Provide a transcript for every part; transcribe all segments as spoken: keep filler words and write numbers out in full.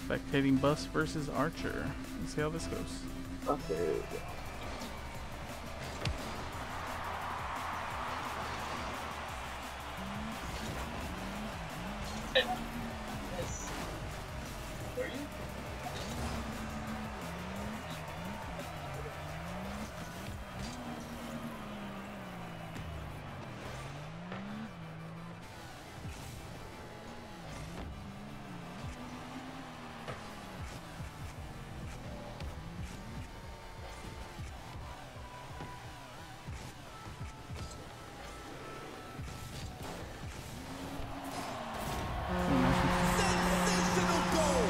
Spectating Bus versus Archer. Let's see how this goes. Okay. Yes. Were you? Sensational goal!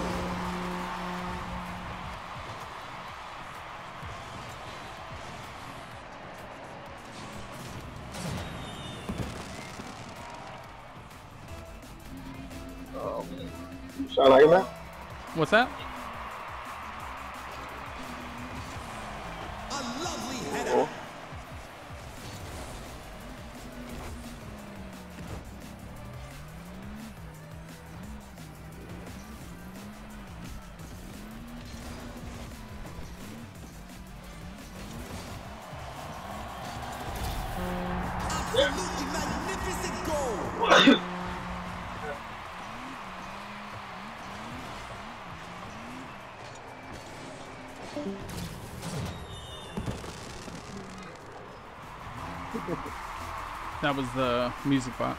Um, sound like that? What's that? A lovely header. Oh. Absolutely magnificent goal! That was the music bot.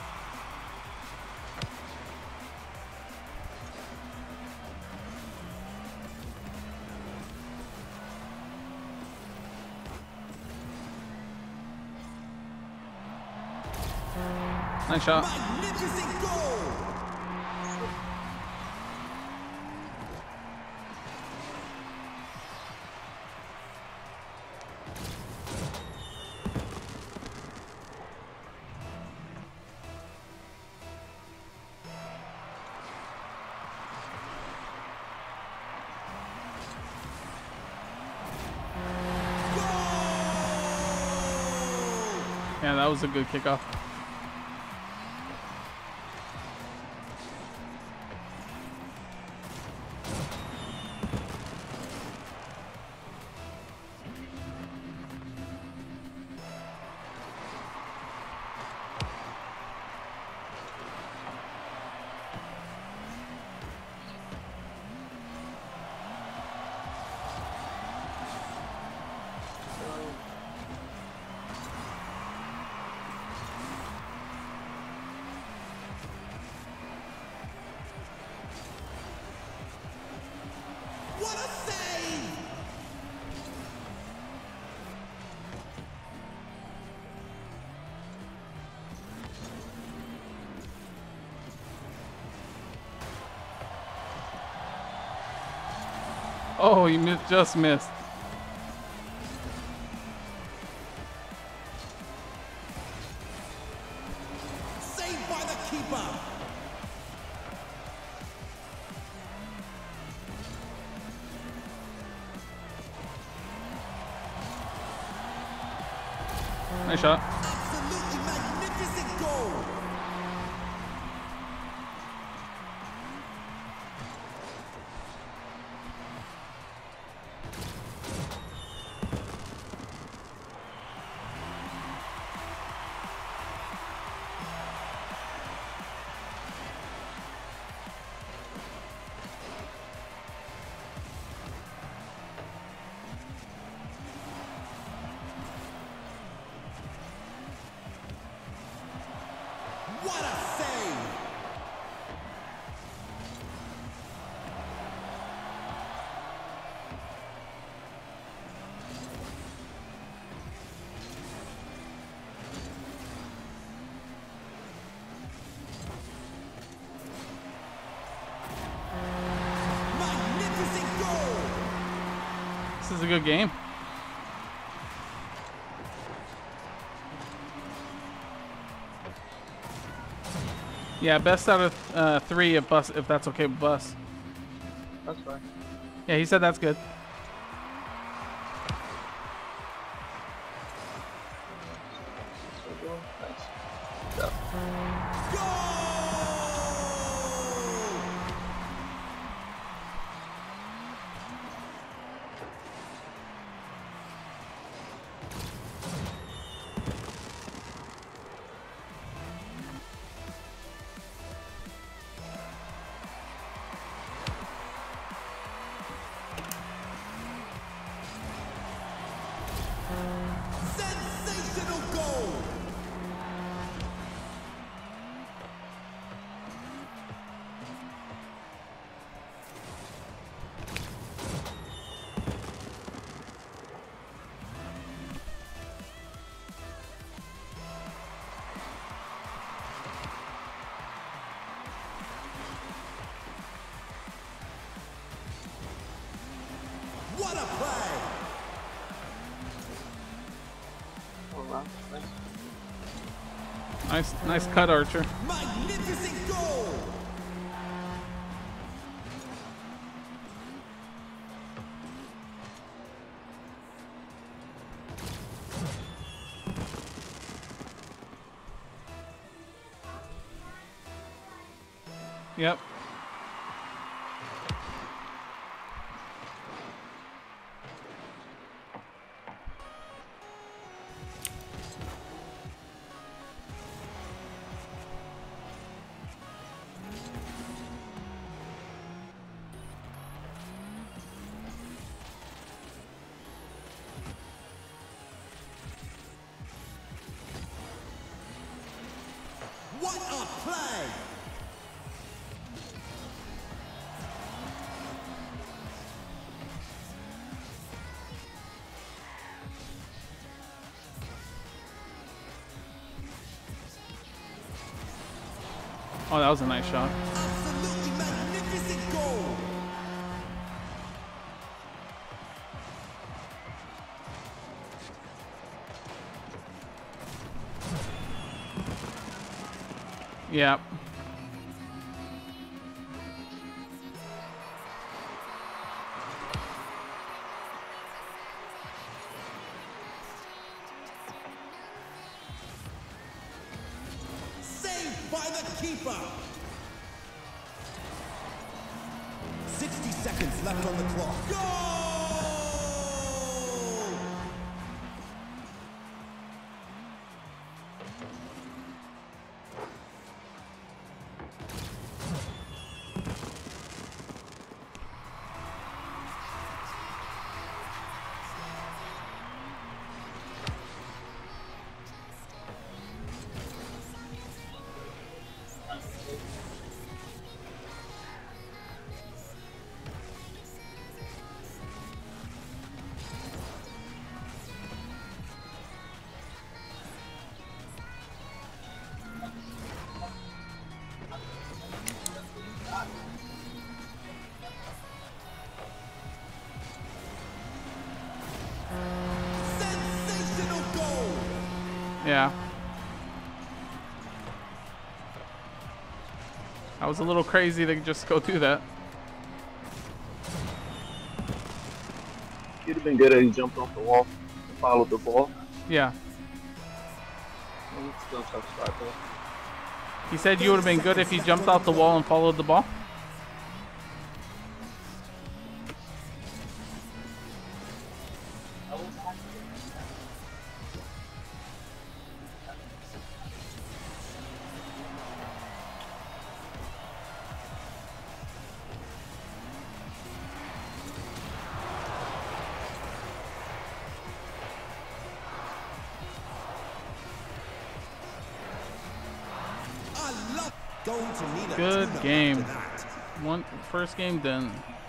Nice shot. Magnificent goal! Yeah, that was a good kickoff. What a save! Oh, you mi- just missed. Saved by the keeper! Nice shot. Absolutely magnificent goal! What a save! Magnificent goal! This is a good game. Yeah, best out of uh, three if bus if that's okay with bus. That's fine. Yeah, he said that's good. Nice. Yeah. Goal! Nice, nice cut, Archer. Magnificent goal! Yep. What a play! Oh, that was a nice shot. Absolutely magnificent goal! Yep. Saved by the keeper! sixty seconds left on the clock. Goal! Sensational goal! Yeah. I was a little crazy to just go do that. You'd have been good if he jumped off the wall and followed the ball. Yeah. And still tough spot there. He said you would have been good if you jumped off the wall and followed the ball. I love going to need a Good tune-up game. after that. One first game done.